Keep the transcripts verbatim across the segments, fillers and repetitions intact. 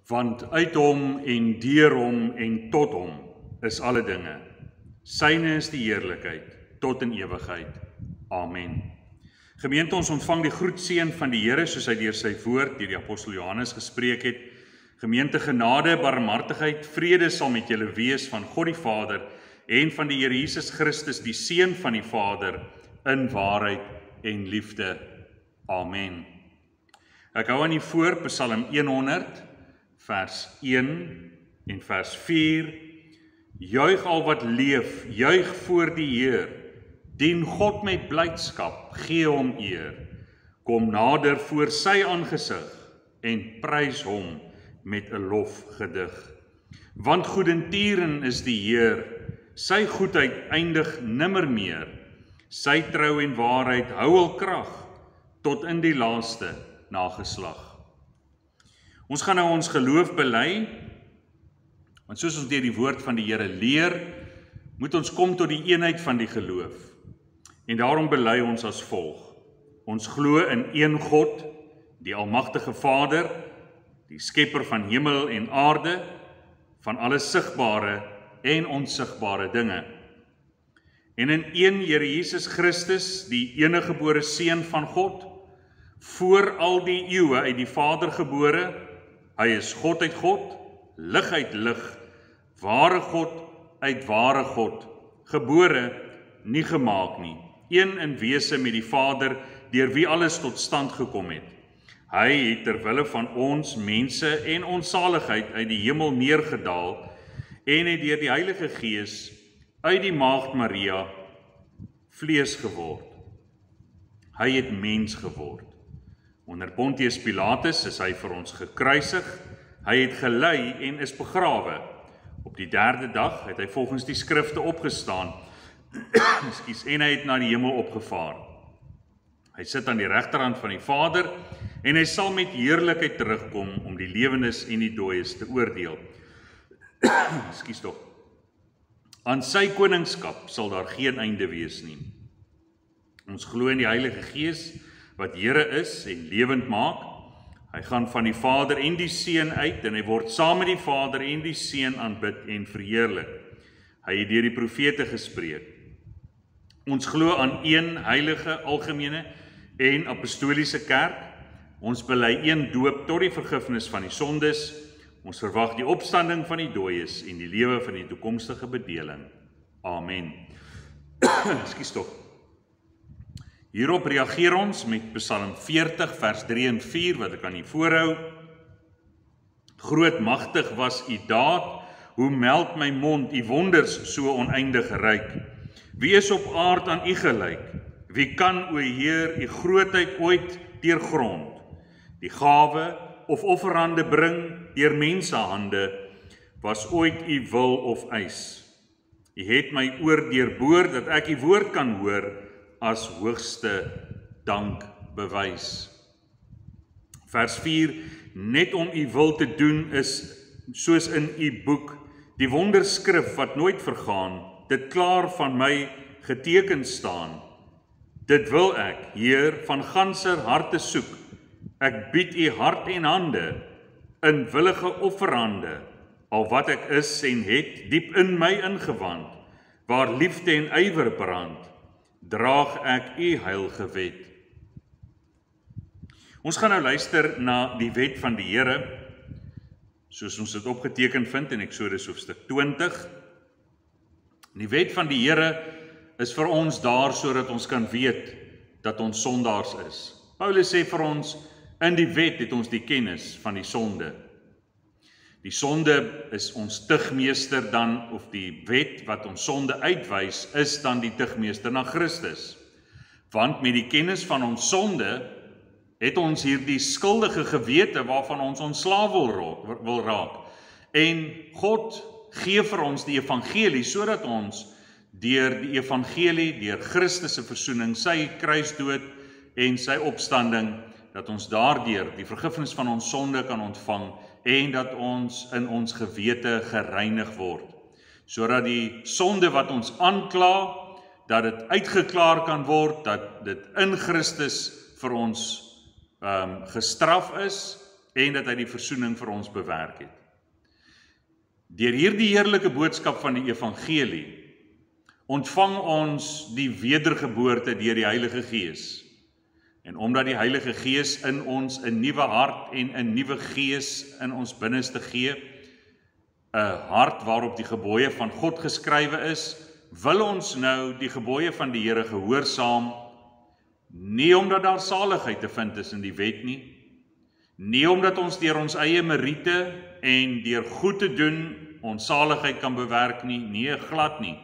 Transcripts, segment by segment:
Want uit hom en deur hom en tot hom is alle dinge. Syne is die heerlikheid tot in ewigheid. Amen. Gemeente, ons ontvang die groetseën van die Here soos hy deur sy woord deur die apostel Johannes gespreek het. Gemeente, genade, barmhartigheid, vrede sal met julle wees van God die Vader en van die Here Jesus Christus, die Seun van die Vader, in waarheid en liefde. Amen. Ek hou aan die voor Psalm honderd, vers een en vers vier. Juig al wat leef, juig voor die Heer. Dien God met blydskap, gee hom eer. Kom nader voor sy aangesig en prys hom met 'n lofgedig. Want goedentieren is die Heer, sy goedheid eindig nimmer meer. Sy trou en waarheid hou al krag tot in die laaste nageslag. Ons gaan nou ons geloof bely, want soos ons deur die woord van die Here leer, moet ons kom tot die eenheid van die geloof. En daarom bely ons as volg. Ons glo in een God, die almagtige Vader, die skepper van hemel en aarde, van alle sigbare en onsigbare dinge. En in een Here Jesus Christus, die eniggebore Seun van God, voor al die eeue uit die Vader gebore. Hy is God uit God, lig uit lig, ware God uit ware God, gebore, nie gemaak nie, een in wese met die Vader, deur wie alles tot stand gekom het. Hy het ter wille van ons mense en ons saligheid uit die hemel neergedaal en het deur die Heilige Gees uit die Maagd Maria vlees geword. Hy het mens geword. Onder Pontius Pilatus is hy vir ons gekruisig, hy het gelei en is begrawe. Op die derde dag het hy volgens die skrifte opgestaan, en hy het na die hemel opgevaar. Hy sit aan die regterhand van die Vader, en hy sal met heerlikheid terugkom om die lewendes en die dooies te oordeel. Ekskuus tog. Aan sy koningskap sal daar geen einde wees nie. Ons glo in die Heilige Gees, wat Here is en lewend maak. Hy gaan van die Vader en die Seun uit, en hy word saam met die Vader en die Seun aanbid en verheerlik. Hy het deur die profete gespreek. Ons glo aan een heilige, algemene en apostoliese kerk. Ons bely een doop tot die vergifnis van die sondes. Ons verwag die opstanding van die dooies en die lewe van die toekomstige bedeling. Amen. Ekskuus tog. Hierop reageer ons met Psalm veertig, vers drie en vier, wat ek aan u voorhou. Grootmagtig was u daad, hoe meld my mond u wonders so oneindig ryk. Wie is op aard aan u gelyk? Wie kan, o Heer, u grootheid ooit deurgrond? Die gawe of offerhande bring deur mensehande, was ooit u wil of eis. U het my oor deurboor, dat ek u woord kan hoor, as hoogste dank bewys. Vers vier, net om u wil te doen is, soos in u boek, die wonderskrif wat nooit vergaan, dit klaar van my geteken staan. Dit wil ek, Heer, van ganser harte soek. Ek bied u hart en hande, in willige offerhande, al wat ek is en het, diep in my ingewand, waar liefde en ywer brand, draag ek u heilige wet. Ons gaan nou luister na die wet van die Here, soos ons dit opgeteken vind in Eksodus hoofstuk twintig. Die wet van die Here is vir ons daar sodat ons kan weet dat ons sondaars is. Paulus sê vir ons, in die wet het ons die kennis van die sonde. Die sonde is ons tugmeester dan, of die wet wat ons sonde uitwys, is dan die tugmeester na Christus. Want met die kennis van ons sonde, het ons hier die skuldige gewete waarvan ons ontslaaf wil, wil raak. En God gee vir ons die evangelie, sodat ons deur die evangelie, deur Christus se versoening, sy kruisdood en sy opstanding, dat ons daardeur die vergifnis van ons sonde kan ontvang, en dat ons in ons gewete gereinig word, sodat die sonde wat ons aankla, dat dit uitgeklaar kan word, dat dit in Christus vir ons um, gestraf is, en dat hy die versoening vir ons bewerk het. Deur hierdie heerlike boodskap van die evangelie ontvang ons die wedergeboorte deur die Heilige Gees. En omdat die Heilige Gees in ons 'n nuwe hart en 'n nuwe gees in ons binneste gee, 'n hart waarop die gebooie van God geskrywe is, wil ons nou die gebooie van die Here gehoorsaam, nie omdat daar saligheid te vind is in die wet nie, nie omdat ons deur ons eie meriete en deur goed te doen ons saligheid kan bewerk nie, nee, glad nie.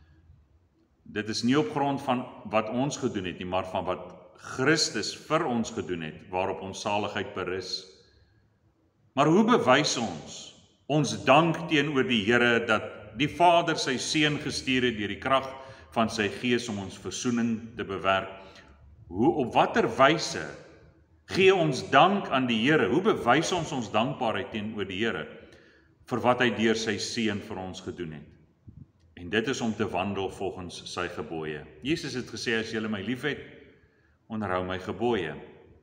Dit is nie op grond van wat ons gedoen het nie, maar van wat Christus vir ons gedoen het, waarop ons saligheid berus. Maar hoe bewys ons ons dank teenoor die Here dat die Vader sy Seun gestuur het deur die krag van sy Gees om ons versoening te bewerk? Hoe, op watter wyse gee ons dank aan die Here? Hoe bewys ons ons dankbaarheid teenoor die Here vir wat hy deur sy Seun vir ons gedoen het? En dit is om te wandel volgens sy gebooie. Jesus het gesê, as julle my liefhet, onderhou my gebooie.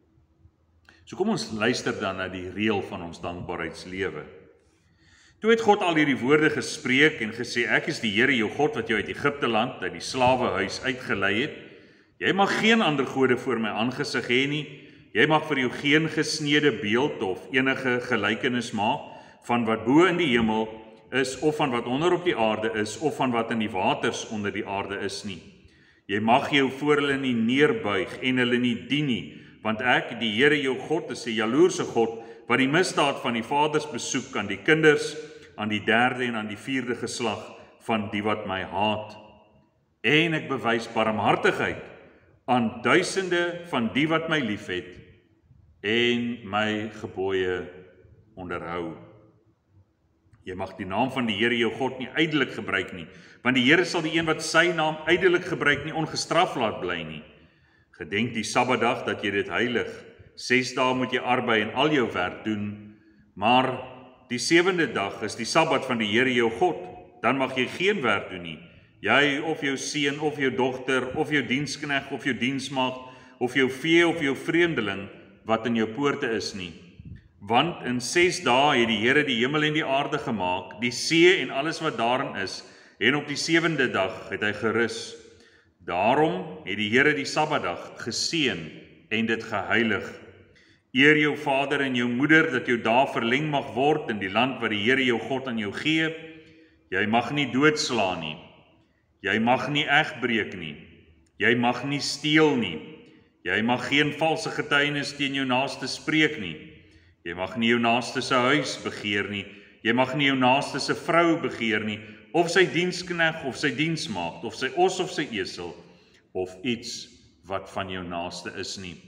So kom ons luister dan na die reël van ons dankbaarheidslewe. Toe het God al hierdie woorde gespreek en gesê, ek is die Here jou God wat jou uit Egipte land, uit die slawehuis uitgelei het. Jy mag geen ander gode voor my aangesig hê nie. Jy mag vir jou geen gesneede beeld of enige gelykenis maak van wat bo in die hemel is, of van wat onder op die aarde is, of van wat in die waters onder die aarde is nie. Jy mag jou voor hulle nie neerbuig en hulle nie dien nie, want ek, die Here jou God, is 'n jaloerse God, wat die misdaad van die vaders besoek aan die kinders, aan die derde en aan die vierde geslag van die wat my haat. En ek bewys barmhartigheid aan duisende van die wat my liefhet en my gebooie onderhou. Jy mag die naam van die Here jou God nie ydelik gebruik nie, want die Here sal die een wat sy naam ydelik gebruik nie ongestraf laat bly nie. Gedenk die Sabbatdag dat jy dit heilig. Ses dae moet jy arbei en al jou werk doen, maar die sewende dag is die Sabbat van die Here jou God. Dan mag jy geen werk doen nie. Jy of jou seun of jou dogter of jou diensknegt of jou diensmaagd of jou vee of jou vreemdeling wat in jou poorte is nie. Want in ses dae het die Here die hemel en die aarde gemaak, die see en alles wat daarin is, en op die sewende dag het hy gerus. Daarom het die Here die Sabbatdag geseën en dit geheilig. Eer jou vader en jou moeder, dat jou dae verleng mag word in die land wat die Here jou God aan jou gee. Jy mag nie doodslaan nie. Jy mag nie egbreek nie. Jy mag nie steel nie. Jy mag geen valse getuienis teen jou naaste spreek nie. Jy mag nie jou naaste se huis begeer nie. Jy mag nie jou naaste se vrou begeer nie, of sy diensknegt of sy diensmaagd, of sy os of sy esel, of iets wat van jou naaste is nie.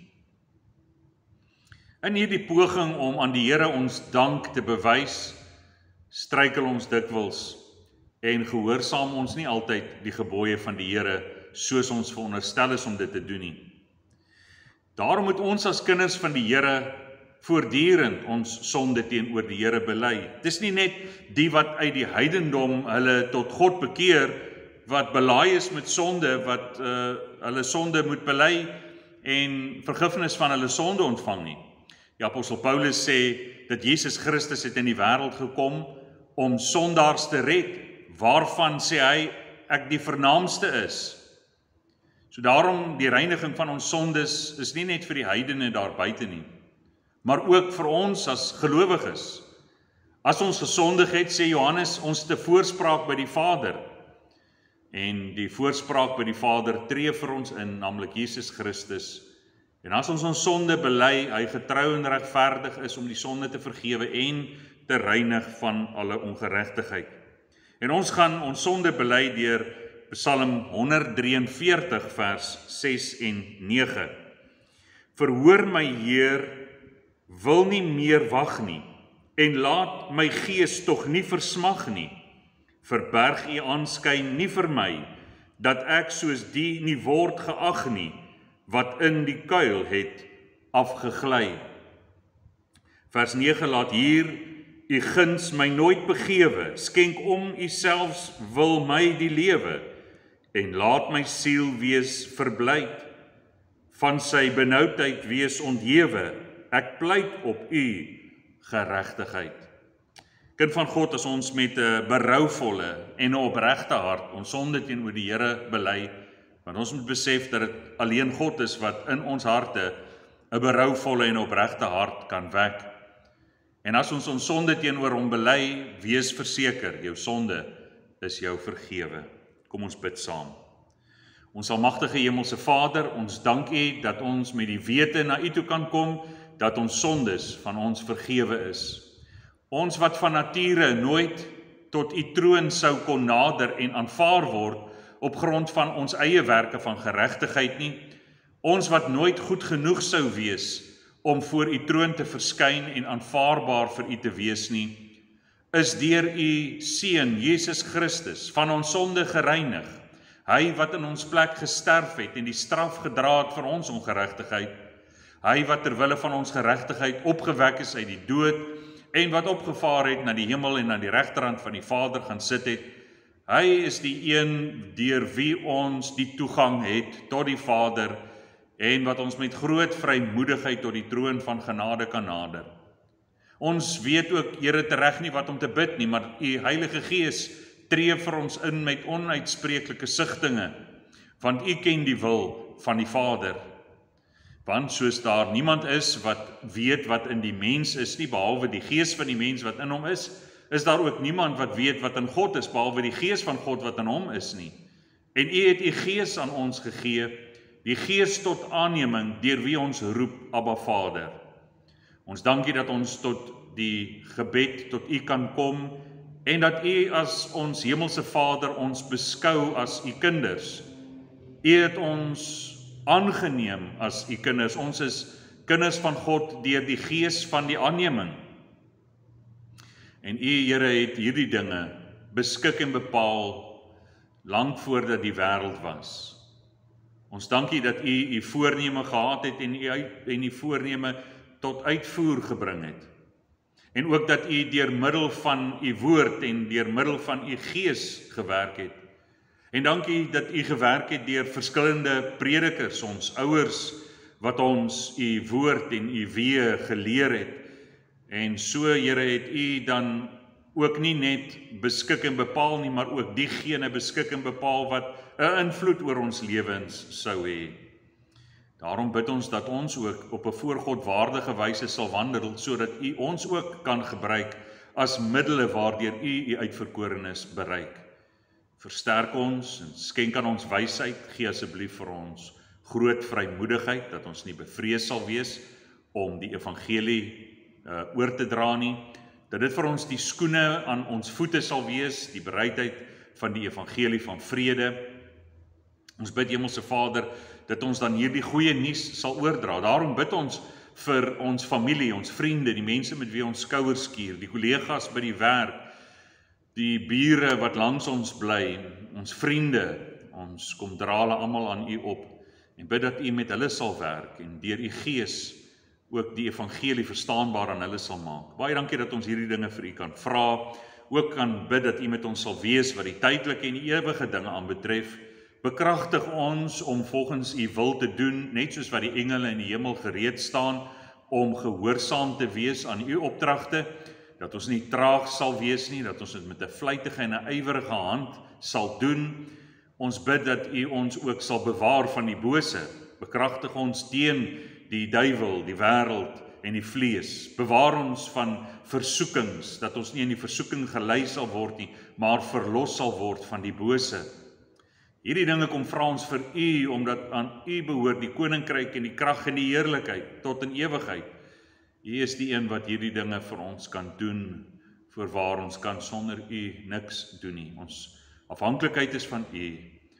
In hierdie poging om aan die Here ons dank te bewys, struikel ons dikwels en gehoorsaam ons nie altyd die gebooie van die Here soos ons veronderstel is om dit te doen nie. Daarom moet ons as kinders van die Here voortdurend ons sonde teenoor die Here bely. Dis nie net die wat uit die heidendom hulle tot God bekeer, wat belaai is met sonde, wat uh, hulle sonde moet bely en vergifnis van hulle sonde ontvang nie. Die apostel Paulus sê dat Jesus Christus het in die wêreld gekom om sondaars te red, waarvan sê hy ek die vernaamste is. So daarom die reiniging van ons sondes is nie net vir die heidene daar buite nie, maar ook vir ons as gelowiges. As ons gesondig het, sê Johannes, ons te voorspraak by die Vader. En die voorspraak by die Vader tree vir ons in, naamlik Jesus Christus. En as ons ons sonde bely, hy getrou en regverdig is om die sonde te vergewe en te reinig van alle ongeregtigheid. En ons gaan ons sonde bely deur Psalm honderd drieënveertig vers ses en nege. Verhoor my Heer, wil nie meer wag nie, en laat my gees tog nie versmag nie. Verberg u aanskyn nie vir my, dat ek soos die nie word geag nie, wat in die kuil het afgegly. Vers nege, laat hier u guns my nooit begewe, skenk om u selfs wil my die lewe, en laat my siel wees verblyd, van sy benoudheid wees onthewe, ek pleit op u, geregtigheid. Kind van God, as ons met 'n berouvolle en 'n opregte hart ons sonde teenoor die Here bely, want ons moet besef dat dit alleen God is wat in ons harte 'n berouvolle en opregte hart kan wek. En as ons ons sonde teenoor hom bely, wees verseker, jou sonde is jou vergewe. Kom ons bid saam. Ons almagtige Hemelse Vader, ons dank U dat ons met die wete na U toe kan kom, dat ons sondes van ons vergewe is. Ons wat van nature nooit tot U troon sou kon nader en aanvaar word op grond van ons eie werke van geregtigheid nie, ons wat nooit goed genoeg sou wees om voor U troon te verskyn en aanvaarbaar vir U te wees nie, is deur U Seun Jesus Christus van ons sonde gereinig, hy wat in ons plek gesterf het en die straf gedra het vir ons ongeregtigheid, hy wat terwille van ons geregtigheid opgewek is uit die dood en wat opgevaar het na die hemel en na die regterhand van die Vader gaan sit het, hy is die een deur wie ons die toegang het tot die Vader en wat ons met groot vrymoedigheid tot die troon van genade kan nader. Ons weet ook, Here, tereg nie wat om te bid nie, maar U Heilige Gees tree vir ons in met onuitspreeklike sigtinge, want U ken die wil van die Vader. Want soos daar niemand is wat weet wat in die mens is nie, behalwe die gees van die mens wat in hom is, is daar ook niemand wat weet wat in God is, behalwe die gees van God wat in hom is nie. En U het U gees aan ons gegee, die gees tot aanneming, deur wie ons roep, Abba Vader. Ons dank U dat ons tot die gebed tot U kan kom, en dat U as ons Hemelse Vader ons beskou as U kinders. U het ons aangeneem as U kinders. Ons is kinders van God deur die gees van die aanneming. En U, Here, het hierdie dinge beskik en bepaal lank voordat die wêreld was. Ons dank U dat U U voorneme gehad het en U en U voorneme tot uitvoer gebring het. En ook dat U deur middel van U woord en deur middel van U gees gewerk het. En dankie dat U gewerk het deur verskillende predikers, ons ouers, wat ons U woord en U weë geleer het. En so, Here, het U dan ook nie net beskik en bepaal nie, maar ook diegene beskik en bepaal wat 'n invloed oor ons lewens sou hê. Daarom bid ons dat ons ook op 'n voor God waardige wyse sal wandel, sodat U ons ook kan gebruik as middele waardeur U U uitverkorenes bereik. Versterk ons en skenk aan ons wysheid, gee asseblief vir ons groot vrymoedigheid, dat ons nie bevrees sal wees om die evangelie uh, oor te dra nie, dat dit vir ons die skoene aan ons voete sal wees, die bereidheid van die evangelie van vrede. Ons bid, Hemelse Vader, dat ons dan hierdie goeie nuus sal oordra. Daarom bid ons vir ons familie, ons vriende, die mense met wie ons skouers skuur, die kollegas by die werk, die bure wat langs ons bly, ons vriende, ons kom dra hulle almal aan U op en bid dat U met hulle sal werk en deur U Gees ook die evangelie verstaanbaar aan hulle sal maak. Baie dankie dat ons hierdie dinge vir U kan vra, ook kan bid dat U met ons sal wees wat die tydelike en die ewige dinge aanbetref. Bekragtig ons om volgens U wil te doen, net soos wat die engele in die hemel gereed staan om gehoorsaam te wees aan U opdragte, dat ons nie traag sal wees nie, dat ons dit met 'n vlytige en 'n ywerige hand sal doen. Ons bid dat U ons ook sal bewaar van die bose. Bekragtig ons teen die duiwel, die wêreld en die vlees. Bewaar ons van versoekings, dat ons nie in die versoeking gelei sal word nie, maar verlos sal word van die bose. Hierdie dinge kom vra ons vir U, omdat aan U behoort die koninkryk en die krag en die heerlikheid tot in ewigheid. U is die een wat hierdie dinge vir ons kan doen, voorwaar ons kan sonder U niks doen nie. Ons afhanklikheid is van U,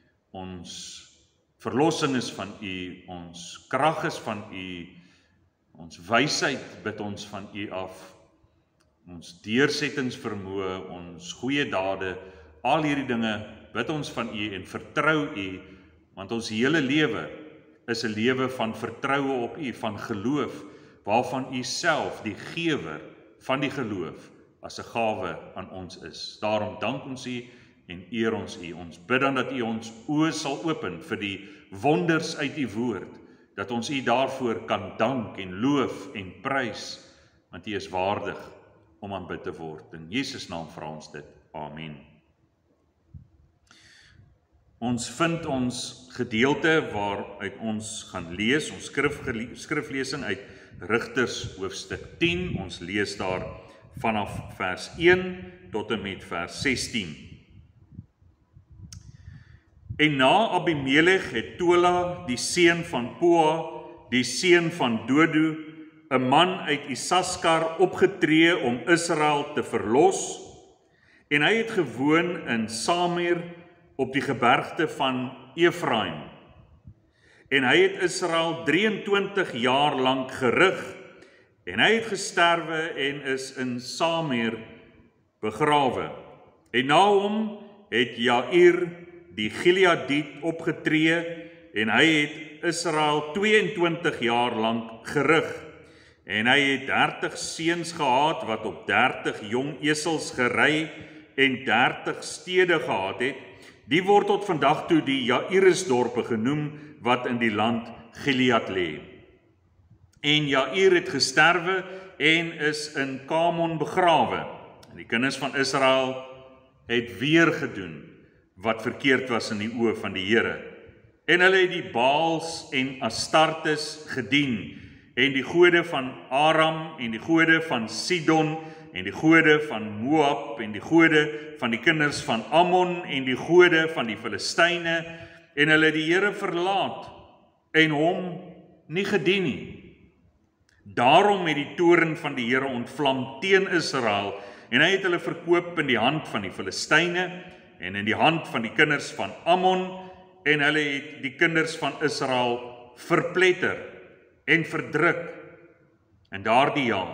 ons verlossing is van U, ons krag is van U, ons wysheid bid ons van U af, ons deursettingsvermoë, ons goeie dade, al hierdie dinge bid ons van U en vertrou U, want ons hele lewe is 'n lewe van vertroue op U, van geloof, waarvan U self die gewer van die geloof as 'n gawe aan ons is. Daarom dank ons U en eer ons U. Ons bid dan dat U ons oë sal open vir die wonders uit U woord, dat ons U daarvoor kan dank en loof en prys, want U is waardig om aanbid te word. In Jesus naam vra ons dit. Amen. Ons vind ons gedeelte waaruit ons gaan lees, ons skrif, skriflesing uit Rigters hoofstuk tien. Ons lees daar vanaf vers een tot en met vers sestien. En na Abimelech het Tola, die seun van Pua, die seun van Dodo, 'n man uit Isaskar opgetree om Israel te verlos, en hy het gewoon in Samir op die gebergte van Efraim. En hy het Israel drieëntwintig jaar lank gerig, en hy het gesterwe en is in Samir begrawe. En na hom het Jair die Gileadiet opgetree, en hy het Israel tweeëntwintig jaar lank gerig. En hy het dertig seuns gehad wat op dertig jong esels gery en dertig stede gehad het. Die word tot vandag toe die Jairisdorpe genoem wat in die land Gilead lê. En Jair het gesterwe en is in Kamon begrawe. En die kinders van Israel het weer gedoen wat verkeerd was in die oë van die Here. En hulle het die Baals en Astartes gedien, en die gode van Aram, en die gode van Sidon, en die gode van Moab, en die gode van die kinders van Ammon, en die gode van die Filistyne, en hulle het die Here verlaat, en hom nie gedien nie. Daarom het die toorn van die Here ontvlam teen Israel, en hy het hulle verkoop in die hand van die Filistyne, en in die hand van die kinders van Ammon, en hulle het die kinders van Israel verpletter en verdruk. In daardie jaar,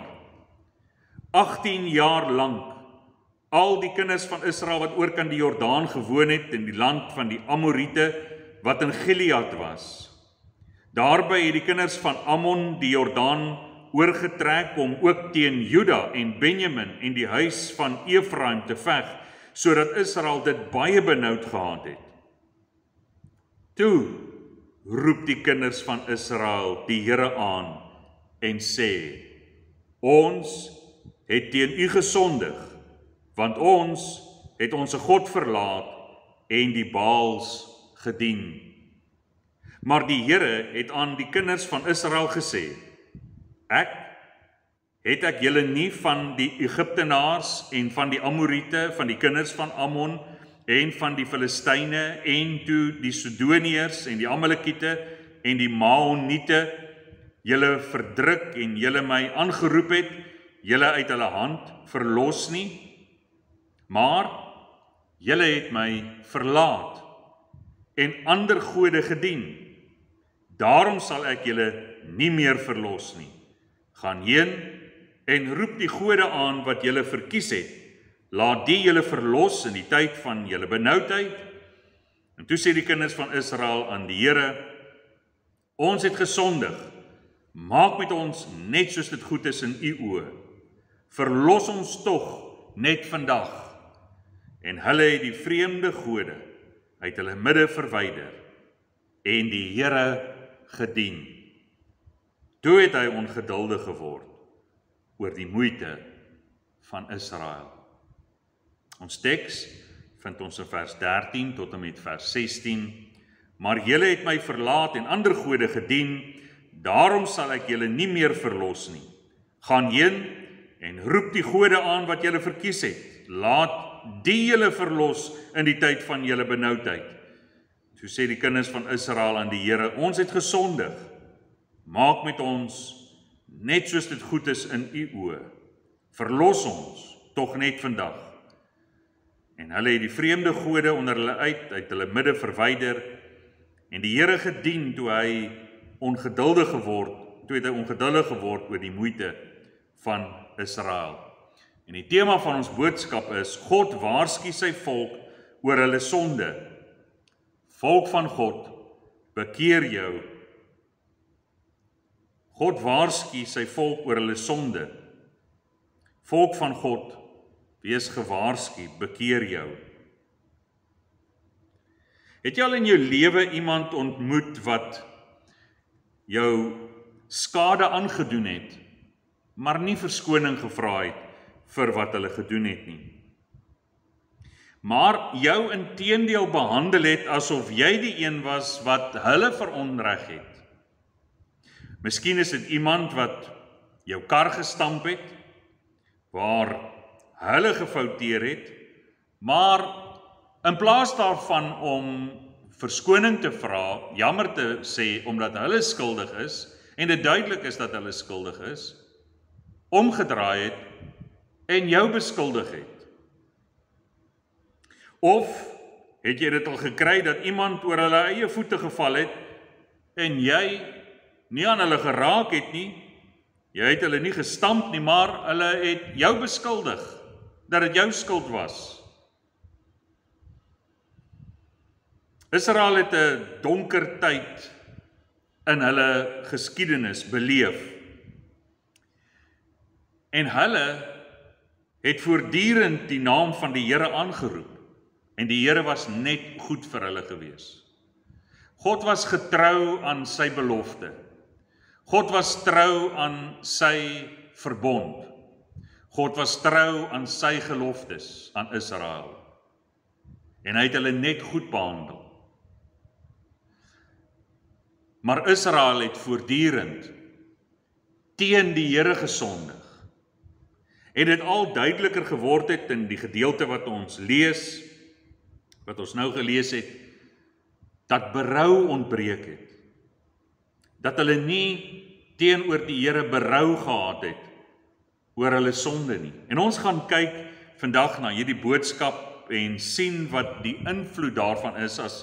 agttien jaar lank, al die kinders van Israel wat oorkant die Jordaan gewoon het, in die land van die Amorite, wat in Gilead was. Daarby het die kinders van Ammon die Jordaan oorgetrek om ook teen Juda en Benjamin en die huis van Efraim te veg, sodat Israel dit baie benoud gehad het. Toe roep die kinders van Israel die Here aan en sê, ons het teen U gesondig, want ons het ons God verlaat en die Baals gedien. Maar die Here het aan die kinders van Israel gesê, ek het ek julle nie van die Egiptenaars en van die Amorite, van die kinders van Ammon en van die Filistyne en toe die Sidoniërs en die Amalekiete en die Maoniete julle verdruk en julle my aangeroep het, julle uit hulle hand verlos nie, maar julle het my verlaat en ander gode gedien. Daarom sal ek julle nie meer verlos nie. Gaan heen en roep die gode aan wat julle verkies het. Laat die julle verlos in die tyd van julle benoudheid. En toe sê die kinders van Israel aan die Here, ons het gesondig. Maak met ons net soos dit goed is in U oë. Verlos ons tog net vandag. En hulle het die vreemde gode uit hulle midde verwyder en die Here gedien. Toe het hy ongeduldig geword oor die moeite van Israel. Ons teks vind ons in vers dertien tot en met vers sestien. Maar julle het my verlaat en ander gode gedien, daarom sal ek julle nie meer verlos nie. Gaan heen en roep die gode aan wat julle verkies het. Laat die julle verlos in die tyd van julle benoudheid. So sê die kinders van Israel aan die Here, ons het gesondig. Maak met ons net soos dit goed is in U oë. Verlos ons tog net vandag. En hulle het die vreemde gode onder hulle uit, uit hulle midde verwyder, en die Here gedien toe hy ongeduldig geword, toe het hy ongeduldig geword oor die moeite van Israel. En die tema van ons boodskap is, God waarsku sy volk oor hulle sonde. Volk van God, bekeer jou. God waarsku sy volk oor hulle sonde. Volk van God, wees gewaarsku, bekeer jou. Het jy al in jou lewe iemand ontmoet wat jou skade aangedoen het, maar nie verskoning gevra het vir wat hulle gedoen het nie. Maar jou inteendeel behandel het asof jy die een was wat hulle veronreg het. Miskien is dit iemand wat jou kar gestamp het, waar hulle gefouteer het, maar in plaas daarvan om verskoning te vra, jammer te sê omdat hulle skuldig is, en dit duidelik is dat hulle skuldig is, omgedraai het en jou beskuldig het. Of het jy dit al gekry dat iemand oor hulle eie voete geval het en jy nie aan hulle geraak het nie, jy het hulle nie gestamp nie, maar hulle het jou beskuldig dat dit jou skuld was. Israel het 'n donker tyd in hulle geskiedenis beleef. En hulle het voortdurend die naam van die Here aangeroep. En die Here was net goed vir hulle gewees. God was getrou aan sy belofte. God was trou aan sy verbond. God was trou aan sy geloftes aan Israel. En hy het hulle net goed behandel. Maar Israel het voortdurend teen die Here gesondig. En dit al duideliker geword het in die gedeelte wat ons lees, wat ons nou gelees het, dat berou ontbreek het. Dat hulle nie teenoor die Here berou gehad het oor hulle sonde nie. En ons gaan kyk vandag na hierdie boodskap en sien wat die invloed daarvan is as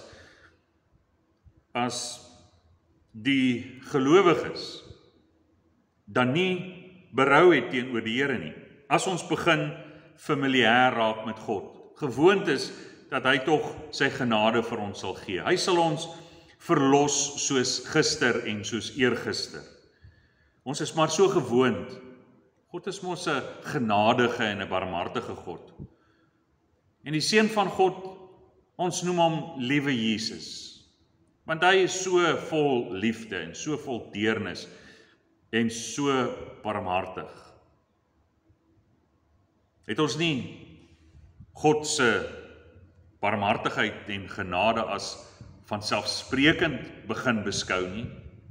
as die gelowiges dan nie berou het teenoor die Here nie. As ons begin familier raak met God, gewoond is dat hy tog sy genade vir ons sal gee. Hy sal ons verlos soos gister en soos eergister. Ons is maar so gewoond. God is mos 'n genadige en 'n barmhartige God. En die seun van God, ons noem hom liewe Jesus. Want hy is so vol liefde en so vol deernis en so barmhartig. Het ons nie God se barmhartigheid en genade as vanselfsprekend begin beskou nie?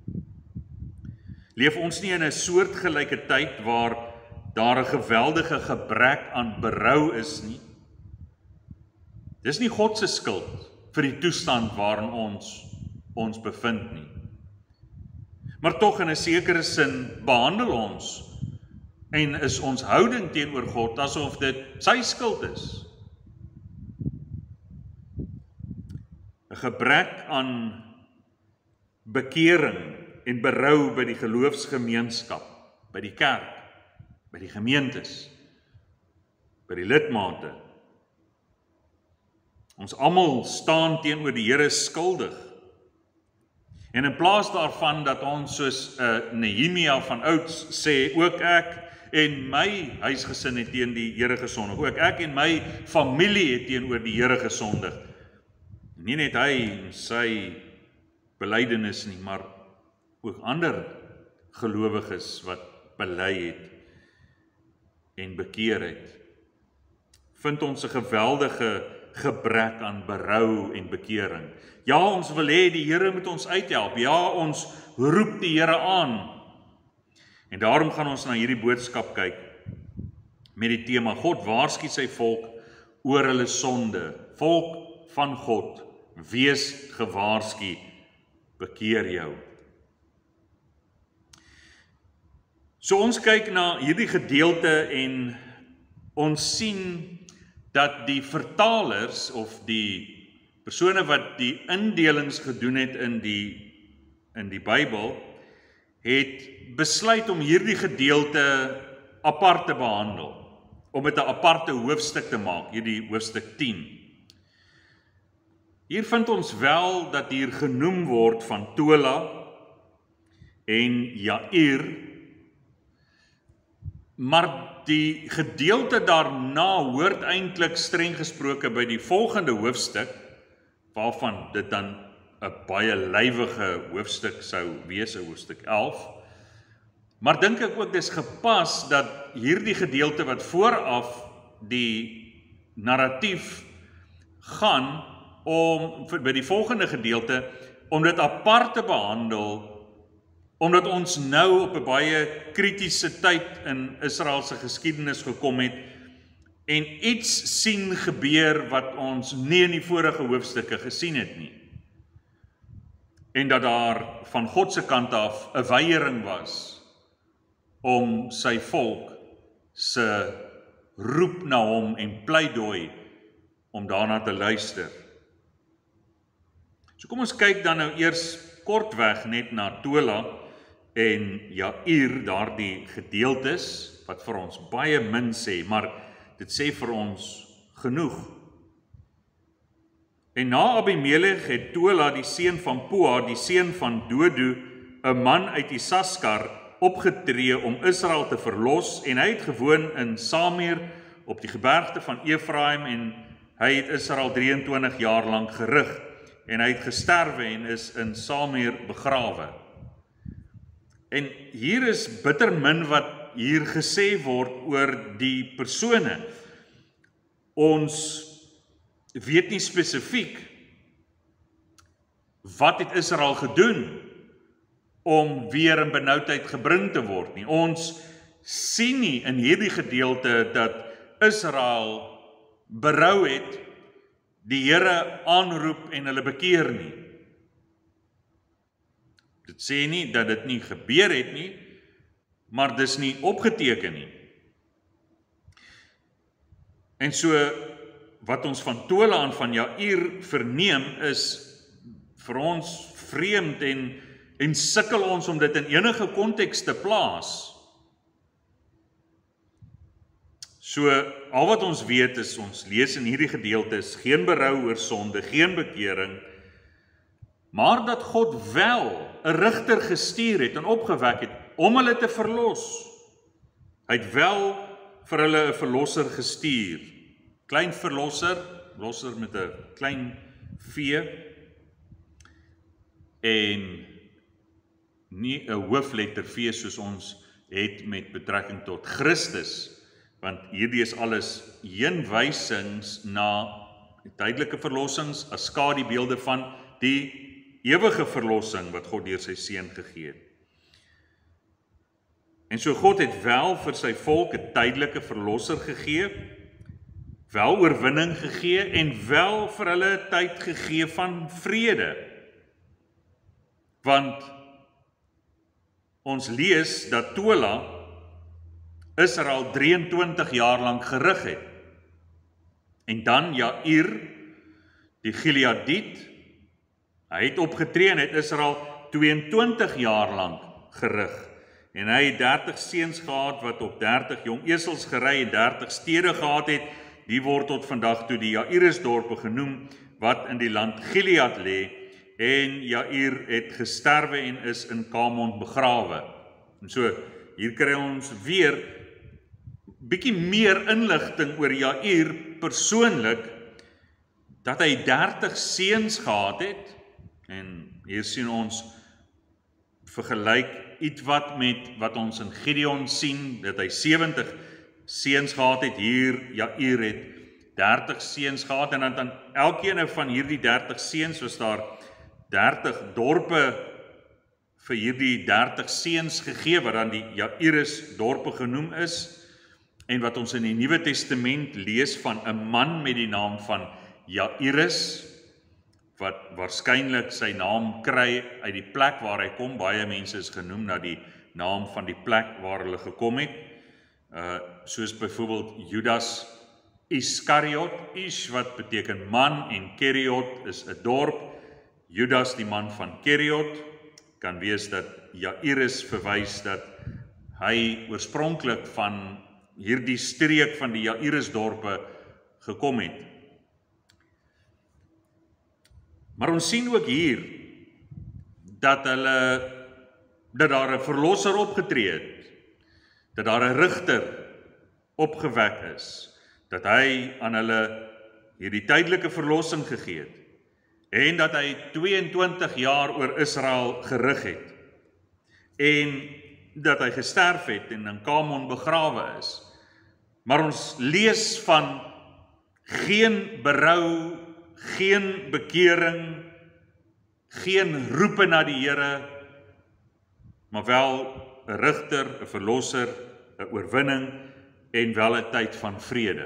Leef ons nie in 'n soortgelyke tyd waar daar 'n geweldige gebrek aan berou is nie? Dis nie God se skuld vir die toestand waarin ons ons bevind nie. Maar tog in 'n sekere sin behandel ons en is ons houding teenoor God asof dit sy skuld is. 'n Gebrek aan bekering en berou by die geloofsgemeenskap, by die kerk, by die gemeentes, by die lidmate. Ons almal staan teenoor die Here skuldig. En in plaas daarvan dat ons soos uh, Nehemia van ouds sê, ook ek en my huisgesin het teen die Here gesondig, ook ek en my familie het teenoor die Here gesondig. Nie net hy en sy belydenis nie, maar ook ander gelowiges wat bely het en bekeer het. Vind ons 'n geweldige gebrek aan berou en bekering. Ja, ons wil hê die Here moet ons uithelp. Ja, ons roep die Here aan. En daarom gaan ons na hierdie boodskap kyk met die tema God waarsku sy volk oor hulle sonde. Volk van God, wees gewaarsku, bekeer jou. So ons kyk na hierdie gedeelte en ons sien dat die vertalers of die persone wat die indelings gedoen het in die in die Bybel het besluit om hierdie gedeelte apart te behandel, om dit 'n aparte hoofstuk te maak, hierdie hoofstuk tien. Hier vind ons wel dat hier genoem word van Tola en Jair, maar die gedeelte daarna hoort eintlik streng gesproke by die volgende hoofstuk, waarvan dit dan 'n baie lywige hoofstuk sou wees, hoofstuk elf. Maar dink ek ook dis gepas dat hierdie gedeelte wat vooraf die narratief gaan om by die volgende gedeelte om dit apart te behandel, omdat ons nou op 'n baie kritiese tyd in Israel se geskiedenis gekom het en iets sien gebeur wat ons nie in die vorige hoofstukke gesien het nie. En dat daar van God se kant af 'n weiering was om sy volk se roep na hom en pleidooi om daarna te luister. So kom ons kyk dan nou eers kortweg net na Tola en Jair, daardie gedeeltes wat vir ons baie min sê, maar dit sê vir ons genoeg. En na Abimelech het Tola, die seun van Pua, die seun van Dodo, 'n man uit Isaskar, opgetree om Israel te verlos, en hy het gewoon in Samir op die gebergte van Efraim, en hy het Israel drieëntwintig jaar lank gerig, en hy het gesterwe en is in Samir begrawe. En hier is bitter min wat hier gesê word oor die persone. Ons weet nie spesifiek wat het Israel gedoen om weer in benoudheid gebring te word nie. Ons sien nie in hierdie gedeelte dat Israel berou het, die Here aanroep en hulle bekeer nie. Dit sê nie dat dit nie gebeur het nie, maar dis nie opgeteken nie. En so wat ons van Tola en van Jair verneem is vir ons vreemd en en sukkel ons om dit in enige konteks te plaas. So, al wat ons weet is, ons lees in hierdie gedeelte is geen berou oor sonde, geen bekering, maar dat God wel 'n rigter gestuur het en opgewek het om hulle te verlos. Hy het wel vir hulle 'n verlosser gestuur. Klein verlosser, verlosser met 'n klein v, en nie 'n hoofletter V soos ons het met betrekking tot Christus, want hierdie is alles heenwysings na tydelike verlossings as skadubeelde van die ewige verlossing wat God deur sy seun gegee het. En so God het wel vir sy volk 'n tydelike verlosser gegee, wel oorwinning gegee en wel vir hulle 'n tyd gegee van vrede. Want ons lees dat Tola Israel drieëntwintig jaar lank gerig het. En dan Jair, die Gileadiet, hy het opgetree en het Israel tweeëntwintig jaar lank gerig. En hy het dertig seuns gehad wat op dertig jong esels gery en dertig stede gehad het. Die word tot vandag toe die Jairisdorpe genoem wat in die land Gilead lê. En Jair het gesterwe en is in Kamon begrawe. En so, hier kry ons weer bietjie meer inligting oor Jair persoonlik, dat hy dertig seuns gehad het, en hier sien ons vergelyk ietwat met wat ons in Gideon sien, dat hy sewentig seuns gehad het, hier Jair het dertig seuns gehad, en dan aan elkeen van hierdie dertig seuns was daar dertig dorpe vir hierdie dertig seuns gegee, wat dan die Jairis dorpe genoem is, en wat ons in die Nuwe Testament lees van 'n man met die naam van Jairis, wat waarskynlik sy naam kry uit die plek waar hy kom. Baie mense is genoem na die naam van die plek waar hulle gekom het, uh, soos byvoorbeeld Judas Iskariot, Ish wat beteken man, en Keriot is 'n dorp. Judas die man van Keriot, kan wees dat Jairis verwys dat hy oorspronklik van hierdie streek van die Jairisdorpe gekom het. Maar ons sien ook hier dat hulle dat daar 'n verlosser opgetree het, dat daar 'n rigter opgewek is, dat hy aan hulle hierdie tydelike verlossing gegee het, en dat hy tweeëntwintig jaar oor Israel gerig het. En dat hy gesterf het en in Kamon begrawe is. Maar ons lees van geen berou, geen bekering, geen roepe na die Here, maar wel 'n rigter, 'n verlosser, 'n oorwinning en wel 'n tyd van vrede.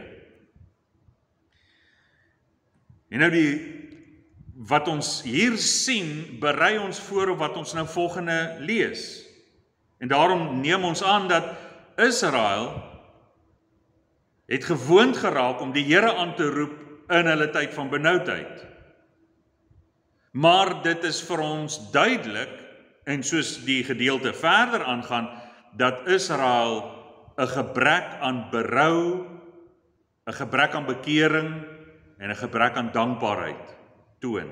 En nou die wat ons hier sien, berei ons voor op wat ons nou volgende lees. En daarom neem ons aan dat Israel het gewoond geraak om die Here aan te roep in hulle tyd van benoudheid. Maar dit is vir ons duidelik, en soos die gedeelte verder aangaan, dat Israel 'n gebrek aan berou, 'n gebrek aan bekering en 'n gebrek aan dankbaarheid toon.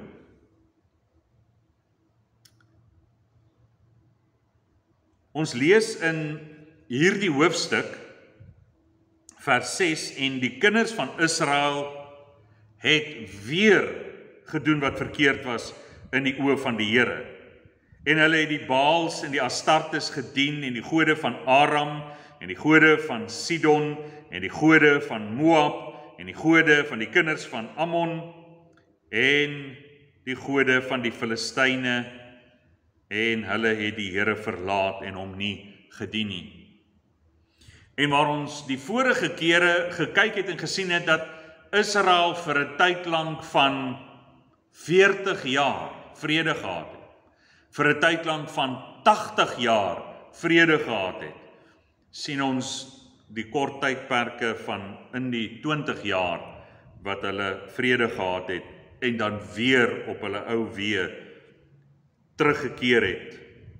Ons lees in hierdie hoofstuk, vers ses, en die kinders van Israel het weer gedoen wat verkeerd was in die oë van die Here. En hulle het die Baals en die Astartes gedien en die gode van Aram en die gode van Sidon en die gode van Moab en die gode van die kinders van Ammon en die gode van die Filistyne, en hulle het die Here verlaat en hom nie gedien nie. En waar ons die vorige kere gekyk het en gesien het dat Israel vir 'n tyd lank van veertig jaar vrede gehad het, vir 'n tyd lank van tagtig jaar vrede gehad het, sien ons die kort tydperke van in die twintig jaar wat hulle vrede gehad het en dan weer op hulle ou weë teruggekeer het.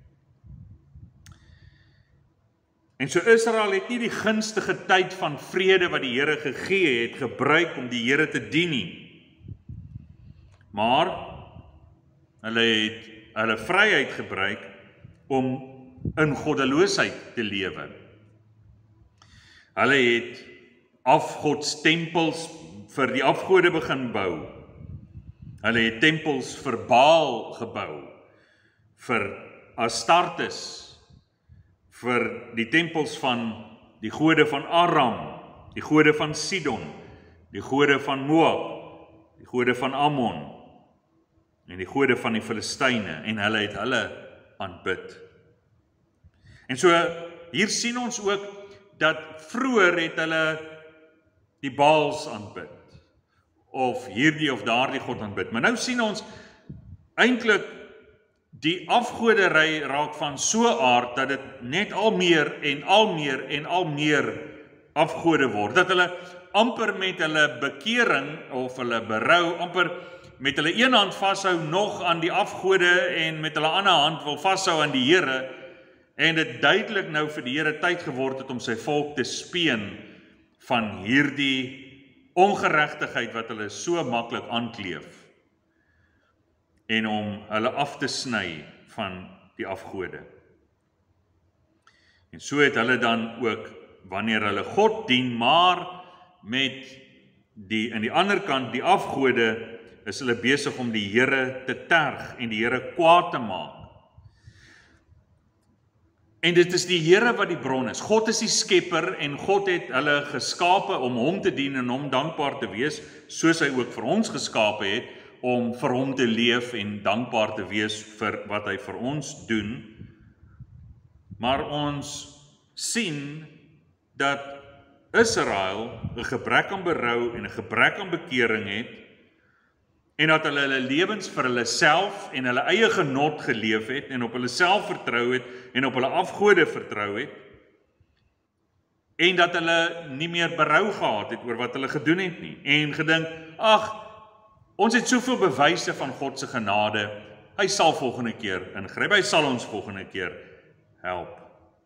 En so Israel het nie die gunstige tyd van vrede wat die Here gegee het gebruik om die Here te dien nie. Maar hulle het hulle vryheid gebruik om in goddeloosheid te lewe. Hulle het afgodstempels vir die afgode begin bou. Hulle het tempels vir Baal gebou, vir Astartes, vir die tempels van die gode van Aram, die gode van Sidon, die gode van Moab, die gode van Ammon en die gode van die Filistyne, en hulle het hulle aanbid. En so hier sien ons ook dat vroeër het hulle die Baals aanbid, of hierdie of daardie god aanbid. Maar nou sien ons eintlik die afgoderry raak van so aard dat dit net al meer en al meer en al meer afgode word. Dat hulle amper met hulle bekering of hulle berou, amper met hulle een hand vashou nog aan die afgode en met hulle ander hand wil vashou aan die Here, en dit duidelik nou vir die Here tyd geword het om sy volk te speen van hierdie ongeregtigheid wat hulle so maklik aankleef en om hulle af te sny van die afgode. En so het hulle dan ook, wanneer hulle God dien, maar met die, aan die ander kant, die afgode, is hulle besig om die Here te terg en die Here kwaad te maak. En dit is die Here wat die bron is. God is die skepper en God het hulle geskape om hom te dien en hom dankbaar te wees, soos hy ook vir ons geskape het, om vir hom te leef en dankbaar te wees vir wat hy vir ons doen. Maar ons sien dat Israel 'n gebrek aan berou en 'n gebrek aan bekering het, en dat hulle hulle lewens vir hulle self en hulle eie genot geleef het, en op hulle self vertrou het, en op hulle afgode vertrou het, en dat hulle nie meer berou gehad het oor wat hulle gedoen het nie, en gedink, ag, ons het soveel bewyse van God se genade, hy sal volgende keer ingryp, hy sal ons volgende keer help.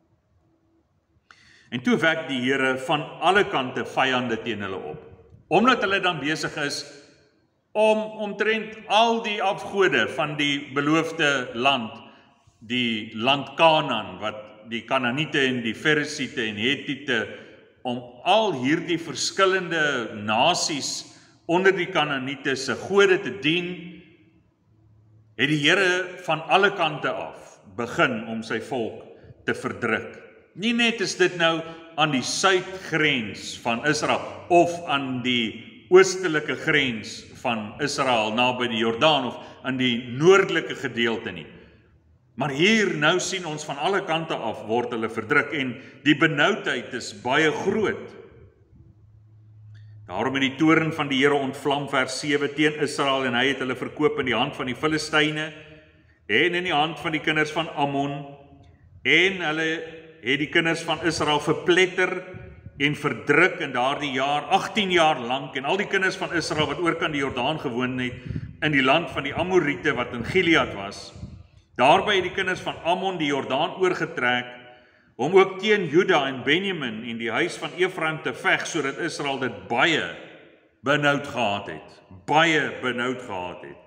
En toe wek die Here van alle kante vyande teen hulle op, omdat hulle dan besig is om omtrent al die afgode van die beloofde land, die land Kanaan, wat die Kanaaniete en die Ferisiete en Hetiete, om al hierdie verskillende nasies onder die Kanaaniete se gode te dien, het die Here van alle kante af begin om sy volk te verdruk. Nie net is dit nou aan die suidgrens van Israel of aan die oostelike grens van Israel naby die Jordaan of aan die noordelike gedeelte nie. Maar hier nou sien ons van alle kante af word hulle verdruk en die benoudheid is baie groot. Daarom het die toorn van die Here ontvlam, vers sewe, teen Israel en hy het hulle verkoop in die hand van die Filistyne en in die hand van die kinders van Ammon en hulle het die kinders van Israel verpletter en verdruk in daardie jaar, agttien jaar lank en al die kinders van Israel wat oorkant die Jordaan gewoon het in die land van die Amorite wat in Gilead was. Daarby het die kinders van Ammon die Jordaan oorgetrek om ook teen Juda en Benjamin en die huis van Efraim te veg, sodat Israel dit baie benoud gehad het. Baie benoud gehad het.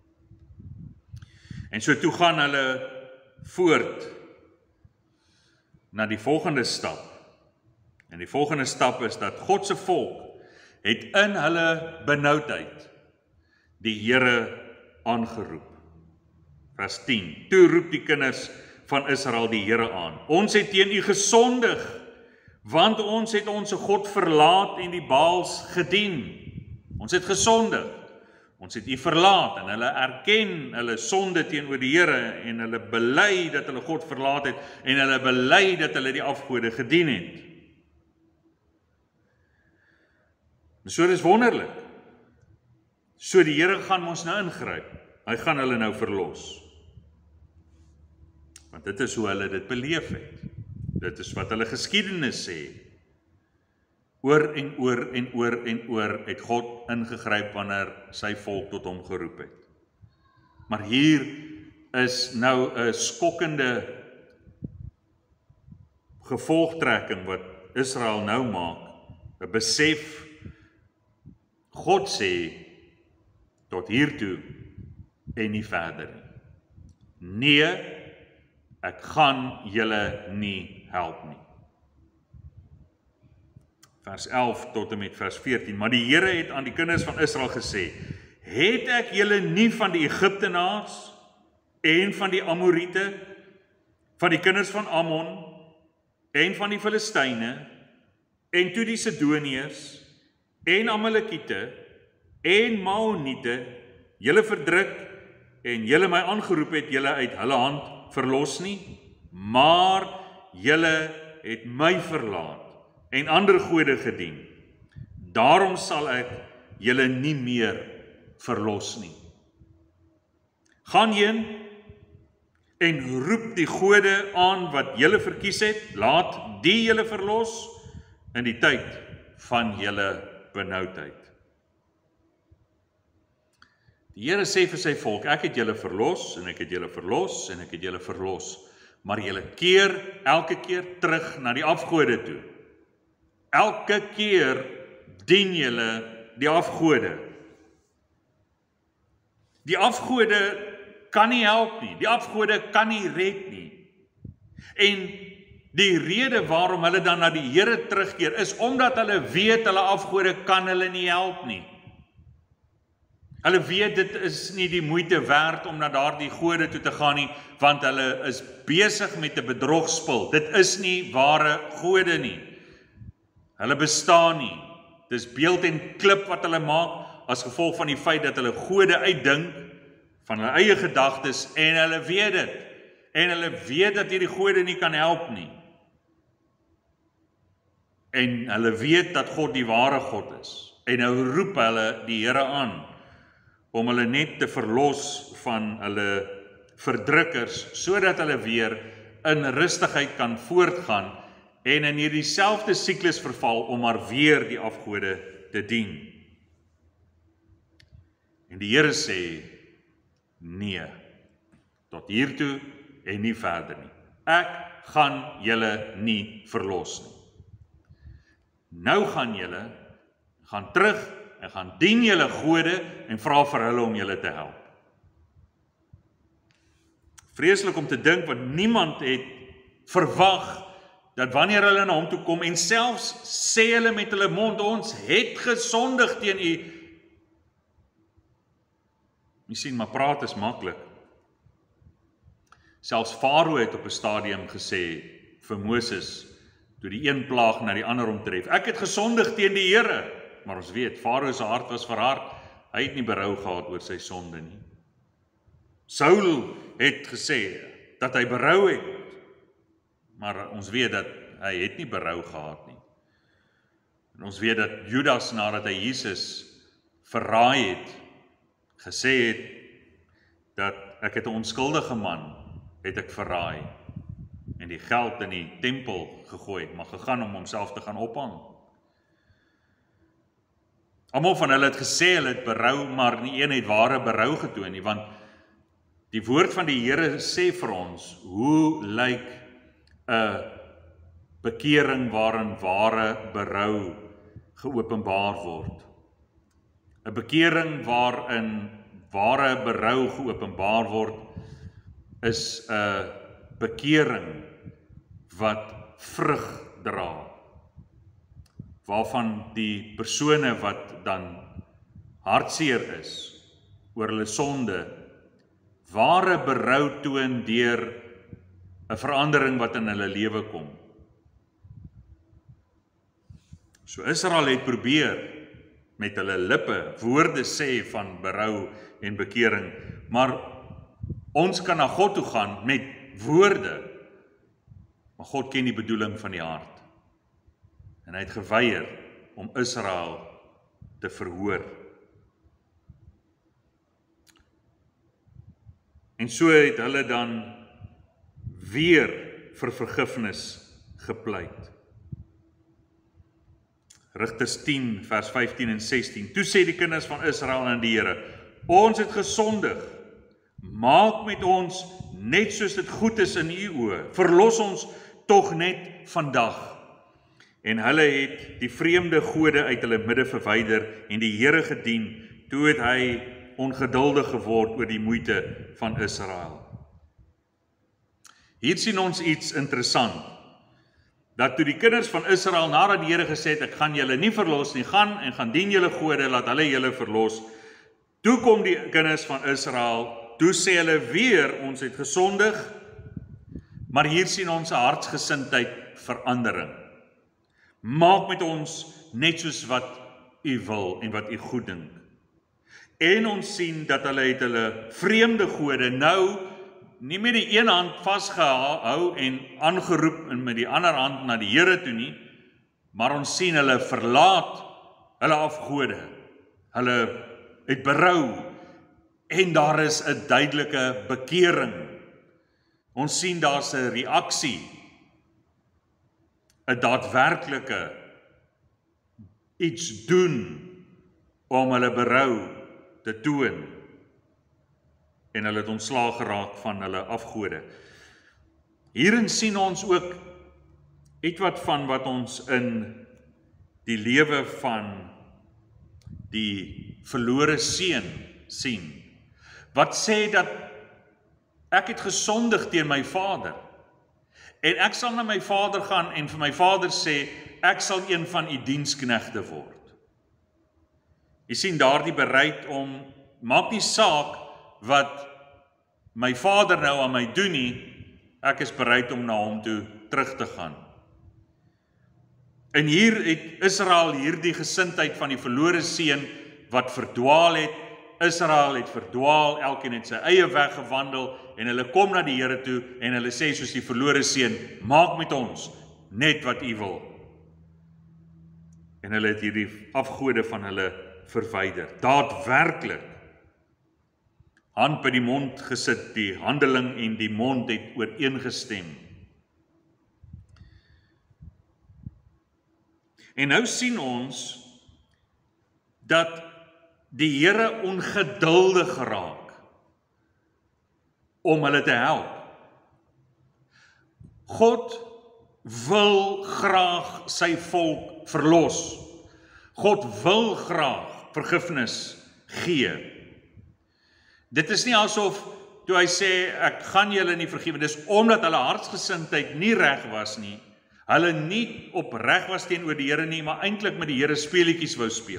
En so toe gaan hulle voort na die volgende stap. En die volgende stap is dat God se volk het in hulle benoudheid die Here aangeroep. Vers tien. Toe roep die kinders van Israel die Here aan. Ons het teen u gesondig, want ons het ons God verlaat en die Baals gedien. Ons het gesondig. Ons het u verlaat en hulle erken hulle sonde teenoor die Here en hulle bely dat hulle God verlaat het en hulle bely dat hulle die afgode gedien het. So dis wonderlik. So die Here gaan ons nou ingryp. Hy gaan hulle nou verlos. Want dit is hoe hulle dit beleef het. Dit is wat hulle geskiedenis sê. Oor en oor en oor en oor het God ingegryp wanneer sy volk tot hom geroep het. Maar hier is nou 'n skokkende gevolgtrekking wat Israel nou maak. 'n Besef, God sê tot hiertoe en nie verder nie. Nee, ek gaan julle nie help nie. Vers elf tot en met vers veertien. Maar die Here het aan die kinders van Israel gesê, het ek julle nie van die Egiptenaars en van die Amorite, van die kinders van Ammon en van die Filistyne en toe die Sidoniërs en Amalekiete en Maoniete julle verdruk en julle my aangeroep het julle uit hulle hand verlos nie, maar julle het my verlaat en ander gode gedien. Daarom sal ek julle nie meer verlos nie. Gaan heen en roep die gode aan wat julle verkies het, laat die julle verlos in die tyd van julle benoudheid. Die Here sê vir sy volk, ek het julle verlos, en ek het julle verlos, en ek het julle verlos, maar julle keer elke keer terug na die afgode toe. Elke keer dien julle die afgode. Die afgode kan nie help nie, die afgode kan nie red nie. En die rede waarom hulle dan na die Here terugkeer, is omdat hulle weet hulle afgode kan hulle nie help nie. Hulle weet dit is nie die moeite werd om na daardie gode toe te gaan nie, want hulle is besig met 'n bedrogspel. Dit is nie ware gode nie. Hulle bestaan nie. Dis beeld en klip wat hulle maak as gevolg van die feit dat hulle gode uitdink van hulle eie gedagtes en hulle weet dit. En hulle weet dat hierdie gode nie kan help nie. En hulle weet dat God die ware God is. En nou roep hulle die Here aan om hulle net te verlos van hulle verdrukkers, sodat hulle weer in rustigheid kan voortgaan en in hierdie selfde siklus verval om maar weer die afgode te dien. En die Here sê, nee, tot hiertoe en nie verder nie. Ek gaan julle nie verlos nie. Nou gaan julle, gaan terug en gaan dien julle gode en vra vir hulle om julle te help. Vreeslik om te dink, want niemand het verwag dat wanneer hulle na hom toe kom en selfs sê hulle met hulle mond, ons het gesondig teen u. Jy sien, maar praat is maklik. Selfs Farao het op 'n stadium gesê vir Moses, toe die een plaag na die ander omtref, ek het gesondig teen die Here. Maar ons weet, Farao se hart was verhard, hy het nie berou gehad oor sy sonde nie. Saul het gesê dat hy berou het, maar ons weet dat hy het nie berou gehad nie. En ons weet dat Judas, nadat hy Jesus verraai het, gesê het dat ek het 'n onskuldige man, het ek verraai, en die geld in die tempel gegooi, maar gegaan om homself te gaan ophang. Almal van hulle het gesê hulle het berou, maar nie een het ware berou getoon nie, want die woord van die Here sê vir ons, hoe lyk 'n bekering waarin ware berou geopenbaar word. 'n Bekering waarin ware berou geopenbaar word, is 'n bekering wat vrug dra, waarvan die persone wat dan hartseer is oor hulle sonde, ware berou toon deur 'n verandering wat in hulle lewe kom. So Israel het probeer met hulle lippe woorde sê van berou en bekering, maar ons kan na God toe gaan met woorde, maar God ken die bedoeling van die hart. En hy het geweier om Israel te verhoor. En so het hulle dan weer vir vergifnis gepleit. Rigters tien vers vyftien en sestien. Toe sê die kinders van Israel aan die Here, ons het gesondig, maak met ons net soos dit goed is in u oë, verlos ons tog net vandag. En hulle het die vreemde gode uit hulle midde verwyder en die Here gedien, toe het hy ongeduldig geword oor die moeite van Israel. Hier sien ons iets interessant, dat toe die kinders van Israel, nadat die Here gesê het, ek gaan julle nie verlos nie, gaan en gaan dien julle gode, laat hulle julle verlos, toe kom die kinders van Israel, toe sê hulle weer, ons het gesondig, maar hier sien ons 'n hartsgesindheid verandering. Maak met ons net soos wat u wil en wat u goed dink. En ons sien dat hulle het hulle vreemde gode nou nie met die een hand vasgehou en aangeroep en met die ander hand na die Here toe nie, maar ons sien hulle verlaat hulle afgode. Hulle het berou en daar is 'n duidelike bekering. Ons sien daar's 'n reaksie, 'n daadwerklike iets doen om hulle berou te toon. En hulle het ontslaag geraak van hulle afgode. Hierin sien ons ook ietwat van wat ons in die lewe van die verlore seun sien. Wat sê dat ek het gesondig teen my vader. En ek sal na my vader gaan en vir my vader sê, ek sal een van u diensknegte word. Jy sien daardie bereid om, maak nie saak wat my vader nou aan my doen nie, ek is bereid om na hom toe terug te gaan. En hier het Israel hierdie gesindheid van die verlore seun wat verdwaal het. Israel het verdwaal, elkeen het sy eie weg gewandel en hulle kom na die Here toe en hulle sê soos die verlore seun, maak met ons net wat u wil. En hulle het hierdie afgode van hulle verwyder. Daadwerklik hand by die mond gesit, die handeling en die mond het ooreengestem. En nou sien ons dat die Here ongeduldig geraak om hulle te help. God wil graag sy volk verlos. God wil graag vergifnis gee. Dit is nie asof toe hy sê, ek gaan julle nie vergewe, dis omdat hulle hartsgesindheid nie reg was nie, hulle nie opreg was teenoor die Here nie, maar eintlik met die Here speletjies wou speel.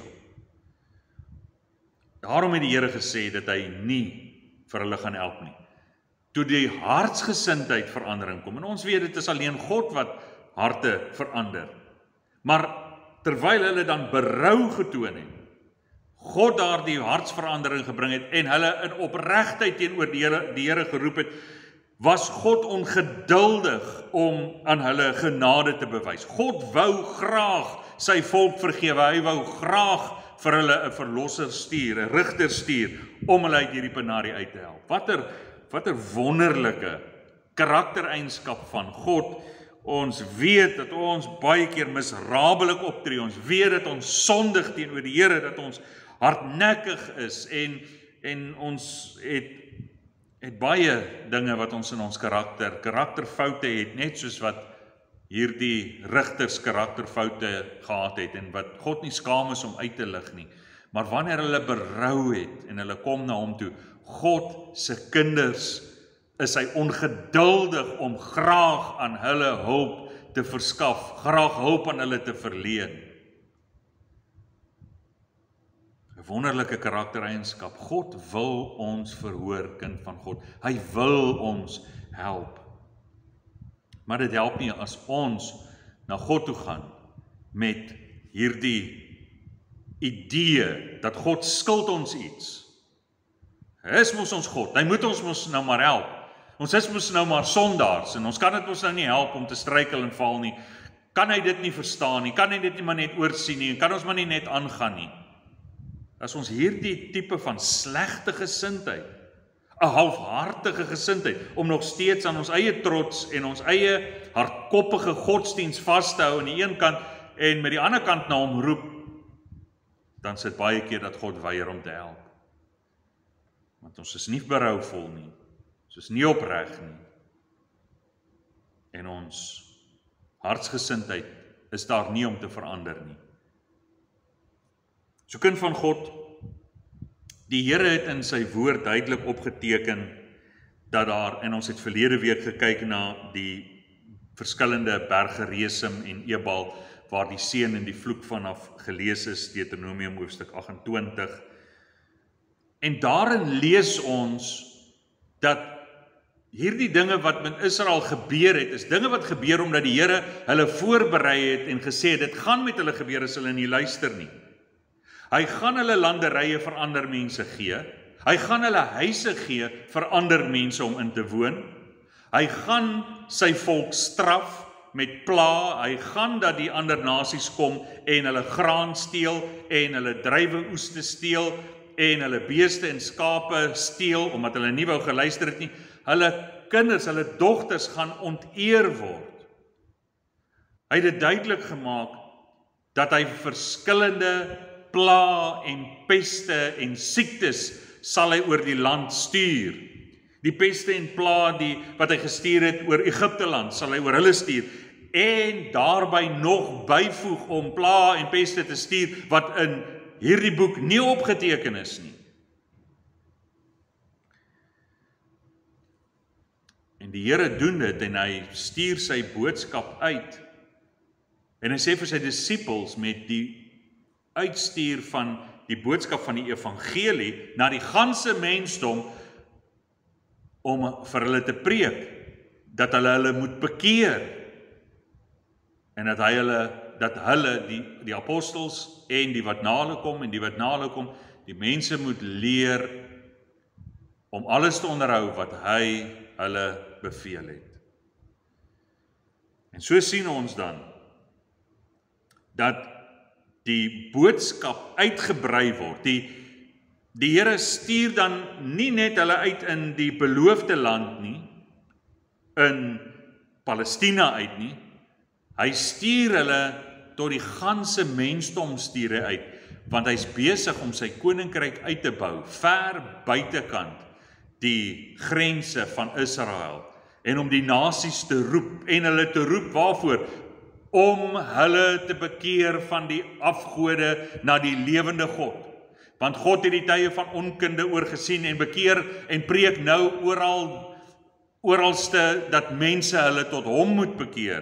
Daarom het die Here gesê dat hy nie vir hulle gaan help nie. toe die hartsgesindheid verandering kom. En ons weet dit is alleen God wat harte verander. Maar terwyl hulle dan berou getoon het, God daar die hartsverandering gebring het en hulle in opregtheid teenoor die Here, die Here geroep het, was God ongeduldig om aan hulle genade te bewys. God wou graag sy volk vergewe, hy wou graag vir hulle 'n verlosser stuur, 'n rigter stuur, om hulle uit hierdie penarie uit te help. Watter, watter wonderlike karaktereienskap van God. Ons weet dat ons baie keer misrabelik optree, ons weet dat ons sondig teenoor die Here, dat ons hardnekkig is, en, en ons het, het baie dinge wat ons in ons karakter, karakterfoute het, net soos wat hierdie rigters karakterfoute gehad het, en wat God nie skaam is om uit te lig nie. Maar wanneer hulle berou het, en hulle kom na hom toe, God se kinders, is hy ongeduldig om graag aan hulle hulp te verskaf, graag hulp aan hulle te verleen. 'n Wonderlike karaktereienskap. God wil ons verhoor, kind van God. Hy wil ons help. Maar dit help nie as ons na God toe gaan met hierdie idee dat God skuld ons iets. Hy is mos ons God, hy moet ons mos nou maar help. Ons is mos nou maar sondaars, en ons kan dit mos nou nie help om te struikel en val nie. Kan hy dit nie verstaan nie, kan hy dit nie maar net oorsien nie, kan ons maar nie net aangaan nie. As ons hierdie tipe van slegte gesindheid, 'n halfhartige gesindheid, om nog steeds aan ons eie trots en ons eie hardkoppige godsdiens vas te hou aan die een kant, en met die ander kant na hom roep, dan sit baie keer dat God weier om te help. Want ons is nie berouvol nie, ons is nie opreg nie, en ons hartsgesindheid is daar nie om te verander nie. So kind van God, die Here het in sy woord duidelik opgeteken dat daar, en ons het verlede week gekyk na die verskillende berge Resem en Ebal, waar die seën en die vloek vanaf gelees is, Deuteronomium hoofstuk agt-en-twintig. En daarin lees ons dat hierdie dinge wat met Israel gebeur het, is dinge wat gebeur omdat die Here hulle voorberei het en gesê het, dit gaan met hulle gebeur as hulle nie luister nie. Hy gaan hulle landerye vir ander mense gee, hy gaan hulle huise gee vir ander mense om in te woon, hy gaan sy volk straf met pla, hy gaan dat die ander nasies kom en hulle graan steel en hulle druiweoeste steel en hulle beeste en skape steel, omdat hulle nie wou geluister het nie. Hulle kinders, hulle dogters gaan onteer word. Hy het dit duidelik gemaak dat hy verskillende pla en peste en siektes sal hy oor die land stuur. Die peste en pla die, wat hy gestuur het oor Egipte land, sal hy oor hulle stuur. En daarby nog byvoeg om pla en peste te stuur, wat in hierdie boek nie opgeteken is nie. En die Here doen dit, en hy stuur sy boodskap uit. En hy sê vir sy disippels, met die uitstuur van die boodskap van die evangelie na die ganse mensdom, om vir hulle te preek, dat hulle hulle moet bekeer, en dat hy hulle, dat hulle, die, die apostels, en die wat na hulle kom, en die wat na hulle kom, die mense moet leer, om alles te onderhou, wat hy hulle beveel het. En so sien ons dan, dat die boodskap uitgebrei word. Die, die Here stuur dan nie net hulle uit in die beloofde land nie, in Palestina uit nie, hy stuur hulle tot die ganse mensdom stuur hy uit, want hy's besig om sy koninkryk uit te bou, ver buitekant die grense van Israel, en om die nasies te roep, en hulle te roep waarvoor? Om hulle te bekeer van die afgode na die lewende God. Want God het die tye van onkunde oorgesien en bekeer en preek nou oral, oralste dat mense hulle tot hom moet bekeer.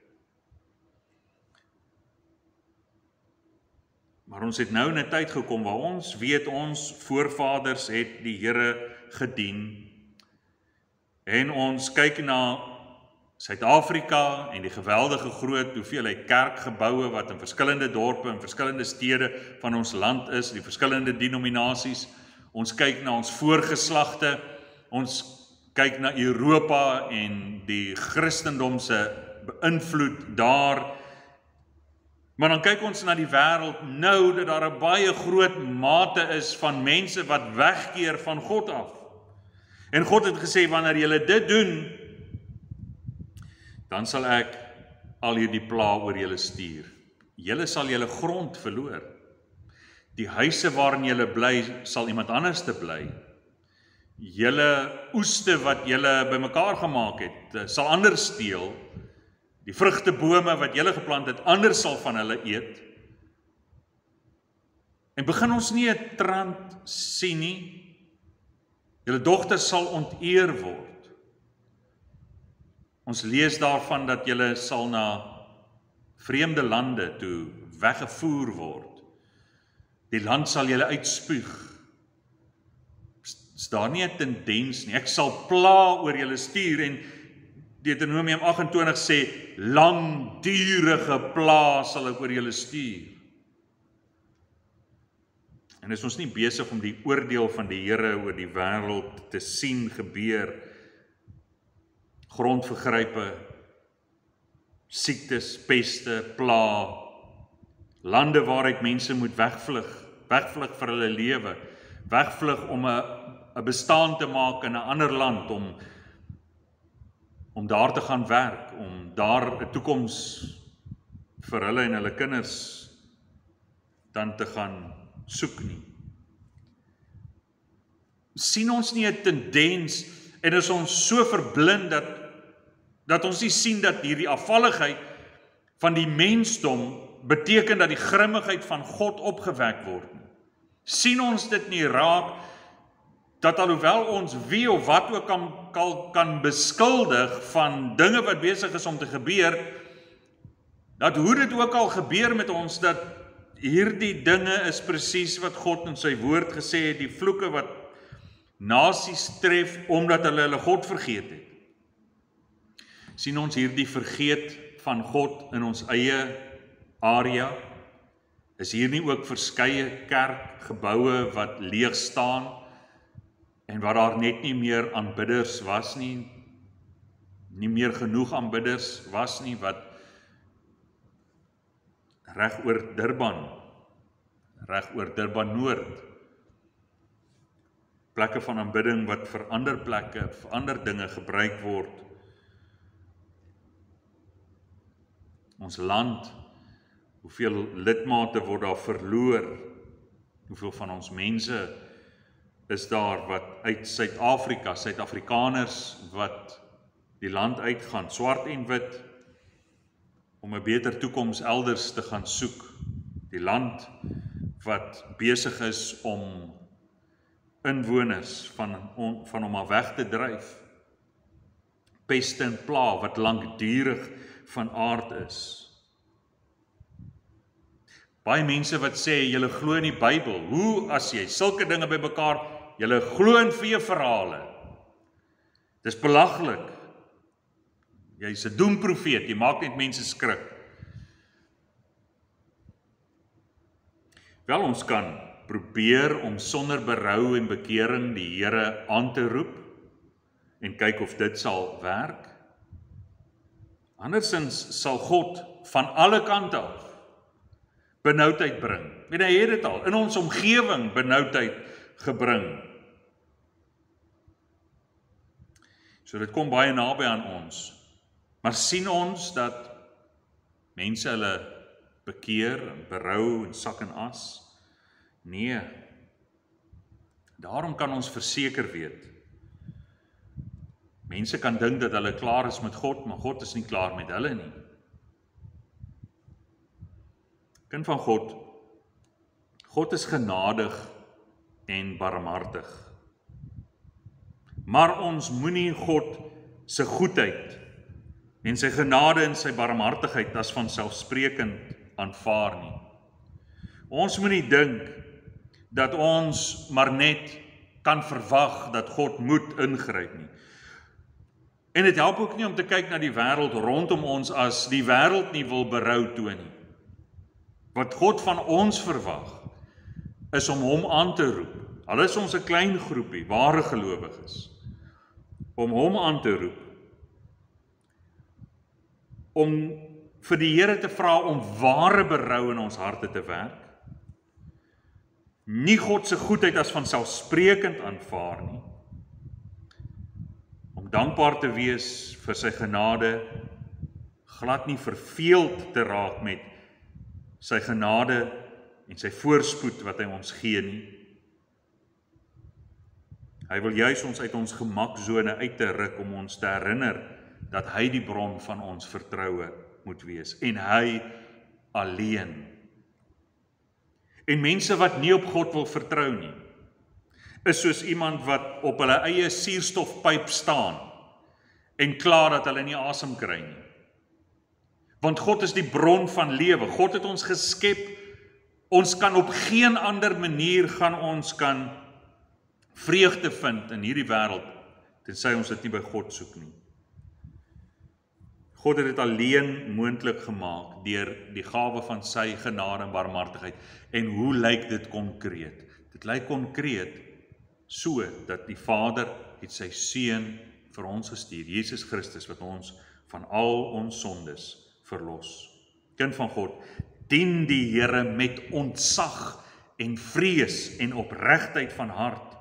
Maar ons het nou in 'n tyd gekom waar ons weet ons voorvaders het die Here gedien en ons kyk na Suid-Afrika en die geweldige groot hoeveelheid kerkgeboue wat in verskillende dorpe en verskillende stede van ons land is, die verskillende denominasies. Ons kyk na ons voorgeslagte, ons kyk na Europa en die Christendom se beïnvloed daar. Maar dan kyk ons na die wêreld nou dat daar 'n baie groot mate is van mense wat wegkeer van God af. En God het gesê, wanneer julle dit doen, dan sal ek al hierdie pla oor julle stuur. Julle sal julle grond verloor. Die huise waarin julle bly, sal iemand anders te bly. Julle oeste wat julle bymekaar gemaak het, sal ander steel. Die vrugtebome wat julle geplant het, ander sal van hulle eet. En begin ons nie 'n trant sien nie. Julle dogters sal onteer word. Ons lees daarvan dat julle sal na vreemde lande toe weggevoer word. Die land sal julle uitspoeg. Is daar nie 'n tendens nie. Ek sal pla oor julle stuur en Deuteronomium agt en twintig sê, langdurige pla sal ek oor julle stuur. En is ons nie besig om die oordeel van die Here oor die wêreld te sien gebeur, grondvergrype, siektes, peste, pla, lande waaruit mense moet wegvlug, wegvlug vir hulle lewe, wegvlug om 'n 'n bestaan te maak in 'n ander land, om om daar te gaan werk, om daar 'n toekoms vir hulle en hulle kinders dan te gaan soek nie. Sien ons nie 'n tendens en is ons so verblind dat dat ons nie sien dat hierdie afvalligheid van die mensdom beteken dat die grimmigheid van God opgewek word nie. Sien ons dit nie raak dat alhoewel ons wie of wat ook kan, kan, kan beskuldig van dinge wat besig is om te gebeur, dat hoe dit ook al gebeur met ons, dat hierdie dinge is presies wat God in sy woord gesê het, die vloeke wat nasies tref, omdat hulle hulle God vergeet het. Sien ons hierdie vergeet van God in ons eie area? Is hier nie ook verskeie kerkgeboue wat leeg staan, en waar daar net nie meer aanbidders was nie, nie meer genoeg aanbidders was nie, wat reg oor Durban, reg oor Durban Noord, plekke van aanbidding wat vir ander plekke, vir ander dinge gebruik word. Ons land, hoeveel lidmate word daar verloor, hoeveel van ons mense is daar wat uit Suid-Afrika, Suid-Afrikaners wat die land uitgaan, swart en wit, om 'n beter toekoms elders te gaan soek. Die land wat besig is om inwoners van, on, van hom af weg te dryf. Peste en pla wat lankdurig van aard is. Baie mense wat sê, julle glo in die Bybel, hoe as jy sulke dinge by mekaar, julle glo in veeverhale. Dis belaglik. Jy's 'n doemprofeet, jy maak net mense skrik. Wel, ons kan probeer om sonder berou en bekering die Here aan te roep en kyk of dit sal werk. Andersins sal God van alle kante af benoudheid bring. En hy het dit al in ons omgewing benoudheid gebring. So dit kom baie naby aan ons. Maar sien ons dat mense hulle bekeer en berou en sak en as? Nee. Daarom kan ons verseker weet. Mense kan dink dat hulle klaar is met God, maar God is nie klaar met hulle nie. Kind van God, God is genadig en barmhartig. Maar ons moenie God se goedheid en sy genade en sy barmhartigheid as vanselfsprekend aanvaar nie. Ons moenie dink dat ons maar net kan verwag dat God moet ingryp nie. En dit help ook nie om te kyk na die wêreld rondom ons as die wêreld nie wil berou toon nie. Wat God van ons verwag, is om hom aan te roep. Al is ons 'n klein groepie, ware gelowiges, om hom aan te roep, om vir die Here te vra om ware berou in ons harte te werk, nie God se goedheid as vanselfsprekend aanvaar nie, om dankbaar te wees vir sy genade, glad nie verveeld te raak met sy genade en sy voorspoed wat hy ons gee nie. Hy wil juis ons uit ons gemaksone uit te ruk om ons te herinner dat hy die bron van ons vertroue moet wees en hy alleen. En mense wat nie op God wil vertrou nie, is soos iemand wat op hulle eie suurstofpyp staan en kla dat hulle nie asem kry nie. Want God is die bron van lewe. God het ons geskep. Ons kan op geen ander manier gaan ons kan vreugde vind in hierdie wêreld, tensy ons dit nie by God soek nie. God het dit alleen moontlik gemaak deur die gawe van sy genade en barmhartigheid. En hoe lyk dit konkreet? Dit lyk konkreet so dat die Vader het sy seun vir ons gestuur, Jesus Christus, wat ons van al ons sondes verlos. Kind van God, dien die Here met ontzag en vrees en opregtheid van hart.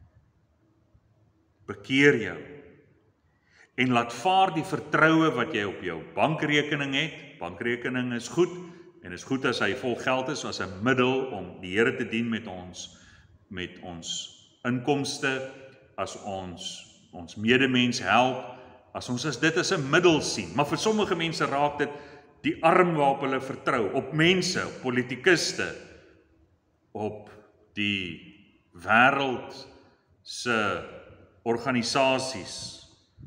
Bekeer jou en laat vaar die vertroue wat jy op jou bankrekening het. Bankrekening is goed en is goed as hy vol geld is as 'n middel om die Here te dien met ons met ons inkomste, as ons ons medemens help, as ons as dit as 'n middel sien. Maar vir sommige mense raak dit die arm waarop hulle vertrou, op mense, op politikuste, op die wêreld se organisasies,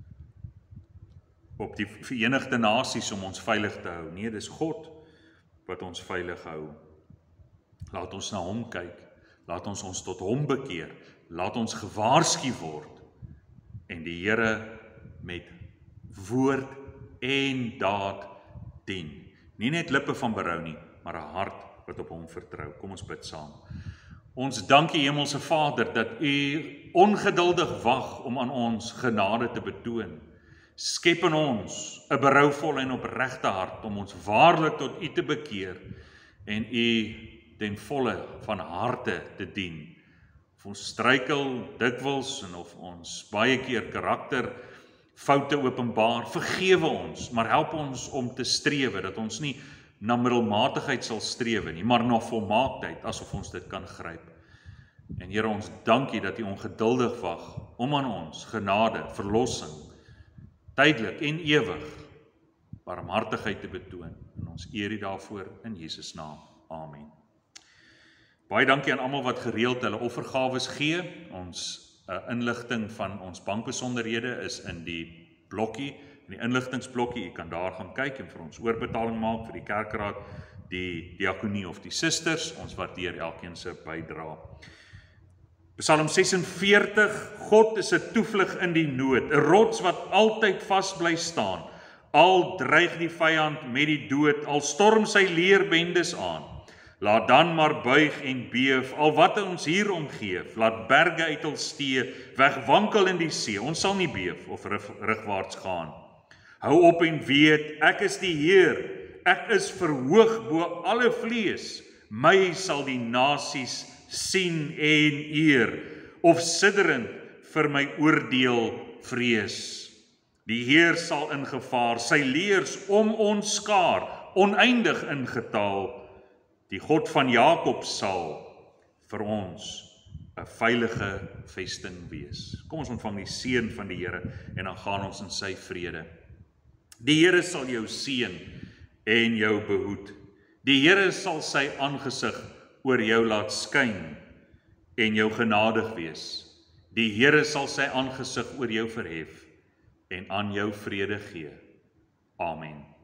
op die Verenigde Nasies om ons veilig te hou. Nee, dis God wat ons veilig hou. Laat ons na hom kyk, laat ons ons tot hom bekeer, laat ons gewaarsku word en die Here met woord en daad dien. Nie net lippe van berou nie, maar 'n hart wat op hom vertrou. Kom ons bid saam. Ons dank U, Hemelse Vader, dat U ongeduldig wag om aan ons genade te betoon. Skep in ons 'n berouvolle en opregte hart om ons waarlik tot U te bekeer en U ten volle van harte te dien. Of ons struikel dikwels en of ons baie keer karakter foute openbaar, vergewe ons, maar help ons om te strewe, dat ons nie na middelmatigheid sal strewe nie, maar na volmaaktheid, asof ons dit kan gryp. En Here, ons dank U dat U ongeduldig wag om aan ons genade, verlossing, tydelik en ewig, barmhartigheid te betoon. En ons eer U daarvoor in Jesus naam. Amen. Baie dankie aan almal wat gereeld hulle offergawes gee. Ons uh, inligting van ons bankbesonderhede is in die blokkie, in die inligtingsblokkie. U kan daar gaan kyk en vir ons oorbetaling maak vir die kerkraad, die diakonie of die susters. Ons waardeer elkeen se bydrae. Psalm ses en veertig, God is 'n toevlug in die nood, 'n rots wat altyd vas bly staan. Al dreig die vyand met die dood, al storm sy leerbendes aan. Laat dan maar buig en beef, al wat ons hier omgeef. Laat berge uit hul stee, wegwankel in die see. Ons sal nie beef of rugwaarts gaan. Hou op en weet, ek is die Heer. Ek is verhoog bo alle vlees. My sal die nasies sien en eer, of sidderend vir my oordeel vrees. Die Heer sal ingevaar, sy leers om ons skaar, oneindig in getal. Die God van Jakob sal vir ons 'n veilige vesting wees. Kom ons ontvang die seën van die Here en dan gaan ons in sy vrede. Die Here sal jou seën en jou behoed. Die Here sal sy aangesig oor jou laat skyn en jou genadig wees. Die Here sal sy aangesig oor jou verhef en aan jou vrede gee. Amen.